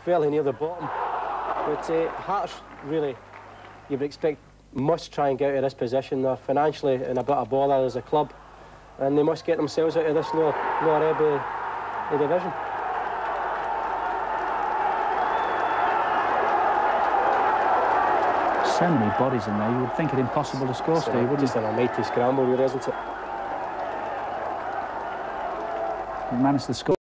fairly near the bottom. But Hearts, really, you would expect, must try and get out of this position. They're financially in a bit of bother as a club, and they must get themselves out of this lower ebb of the division. So many bodies in there, you would think it impossible to score, Steve, wouldn't just you? an almighty scramble, really, isn't it? You managed to score.